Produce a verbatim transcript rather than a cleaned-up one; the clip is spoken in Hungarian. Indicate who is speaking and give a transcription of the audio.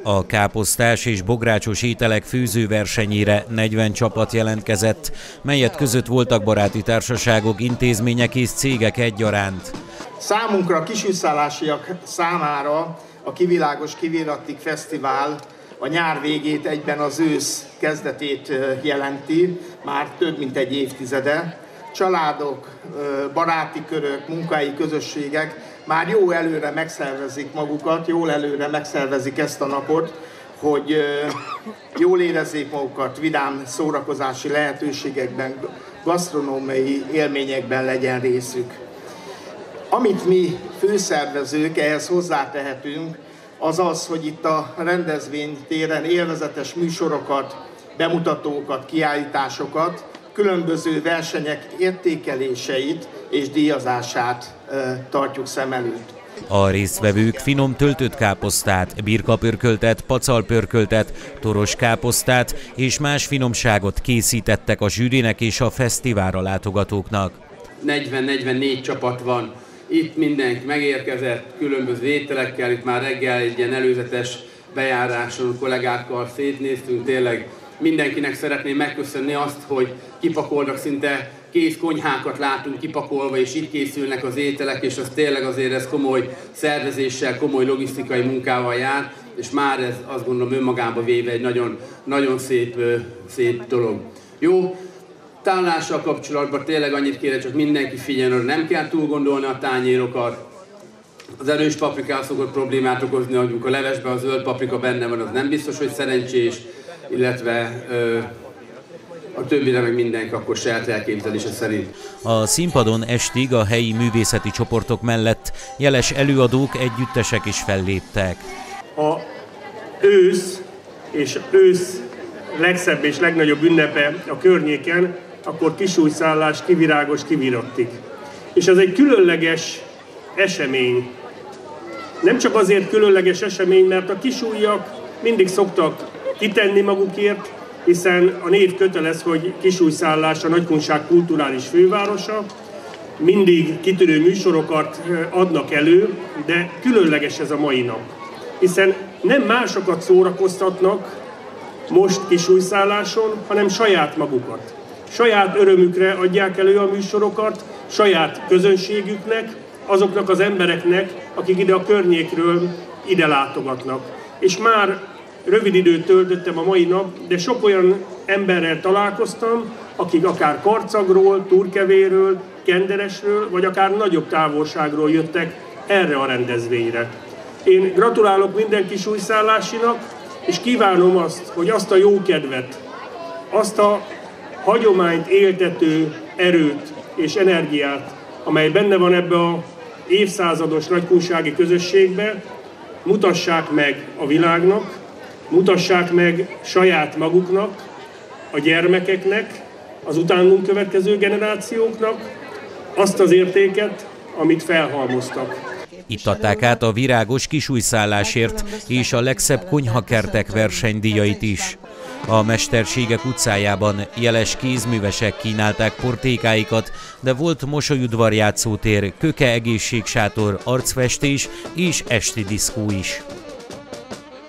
Speaker 1: A káposztás és bográcsos ételek főzőversenyére negyven csapat jelentkezett, melyet között voltak baráti társaságok, intézmények és cégek egyaránt.
Speaker 2: Számunkra, kisújszállásiak számára a Kivilágos Kivirrattig Fesztivál a nyár végét, egyben az ősz kezdetét jelenti, már több mint egy évtizede. Családok, baráti körök, munkahelyi közösségek már jó előre megszervezik magukat, jól előre megszervezik ezt a napot, hogy jól érezzék magukat, vidám szórakozási lehetőségekben, gasztronómiai élményekben legyen részük. Amit mi főszervezők ehhez hozzátehetünk, az az, hogy itt a rendezvénytéren élvezetes műsorokat, bemutatókat, kiállításokat, különböző versenyek értékeléseit és díjazását e, tartjuk szem előtt.
Speaker 1: A résztvevők finom töltött káposztát, birkapörköltet, pacalpörköltet, toros káposztát és más finomságot készítettek a zsűrinek és a fesztiválra látogatóknak.
Speaker 3: negyven-negyvennégy csapat van. Itt mindenki megérkezett különböző ételekkel, itt már reggel egy ilyen előzetes bejáráson kollégákkal szétnéztünk, tényleg mindenkinek szeretném megköszönni azt, hogy kipakolnak, szinte kész konyhákat látunk kipakolva, és itt készülnek az ételek, és az tényleg azért ez komoly szervezéssel, komoly logisztikai munkával jár, és már ez azt gondolom önmagába véve egy nagyon, nagyon szép, szép dolog. Jó, tálással kapcsolatban tényleg annyit kérek, csak mindenki figyeljen, nem kell túl gondolni a tányérokat. Az erős paprikával szokott problémát okozni, hogy a levesben a zöld paprika benne van, az nem biztos, hogy szerencsés, illetve ö, a többire meg mindenki akkor saját elképzelése szerint.
Speaker 1: A színpadon estig a helyi művészeti csoportok mellett jeles előadók, együttesek is felléptek.
Speaker 4: A ősz és ősz legszebb és legnagyobb ünnepe a környéken, akkor Kisújszállás, Kivirágos, Kivirrattig. És ez egy különleges esemény. Nem csak azért különleges esemény, mert a kisújjak mindig szoktak kitenni magukért, hiszen a név kötelez, hogy Kisújszállás a Nagykunság kulturális fővárosa, mindig kitűnő műsorokat adnak elő, de különleges ez a mai nap. Hiszen nem másokat szórakoztatnak most Kisújszálláson, hanem saját magukat. Saját örömükre adják elő a műsorokat, saját közönségüknek, azoknak az embereknek, akik ide a környékről ide látogatnak. És már rövid időt töltöttem a mai nap, de sok olyan emberrel találkoztam, akik akár Karcagról, Turkevéről, Kenderesről, vagy akár nagyobb távolságról jöttek erre a rendezvényre. Én gratulálok minden kisújszállásinak, és kívánom azt, hogy azt a jókedvet, azt a hagyományt éltető erőt és energiát, amely benne van ebbe a évszázados nagykunsági közösségbe, mutassák meg a világnak, mutassák meg saját maguknak, a gyermekeknek, az utánunk következő generációknak azt az értéket, amit felhalmoztak.
Speaker 1: Itt adták át a virágos kisújszállásért és a legszebb konyhakertek versenydíjait is. A Mesterségek utcájában jeles kézművesek kínálták portékáikat, de volt mosolyudvar játszótér, köke egészségsátor, arcfestés és esti diszkó is.